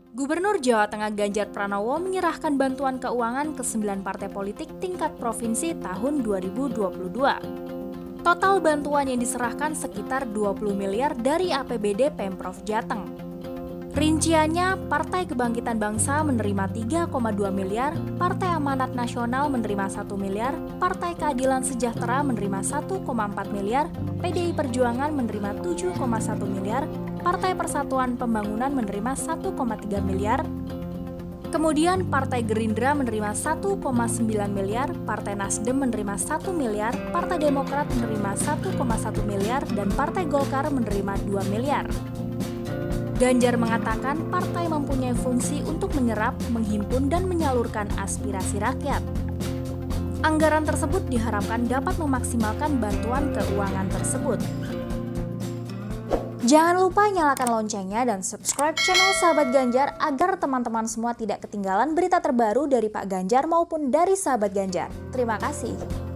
Gubernur Jawa Tengah Ganjar Pranowo menyerahkan bantuan keuangan ke 9 partai politik tingkat provinsi tahun 2022. Total bantuan yang diserahkan sekitar 20 miliar dari APBD Pemprov Jateng. Rinciannya, Partai Kebangkitan Bangsa menerima 3,2 miliar, Partai Amanat Nasional menerima 1 miliar, Partai Keadilan Sejahtera menerima 1,4 miliar, PDI Perjuangan menerima 7,1 miliar, Partai Persatuan Pembangunan menerima 1,3 miliar, kemudian Partai Gerindra menerima 1,9 miliar, Partai Nasdem menerima 1 miliar, Partai Demokrat menerima 1,1 miliar, dan Partai Golkar menerima 2 miliar. Ganjar mengatakan partai mempunyai fungsi untuk menyerap, menghimpun, dan menyalurkan aspirasi rakyat. Anggaran tersebut diharapkan dapat memaksimalkan bantuan keuangan tersebut. Jangan lupa nyalakan loncengnya dan subscribe channel Sahabat Ganjar agar teman-teman semua tidak ketinggalan berita terbaru dari Pak Ganjar maupun dari Sahabat Ganjar. Terima kasih.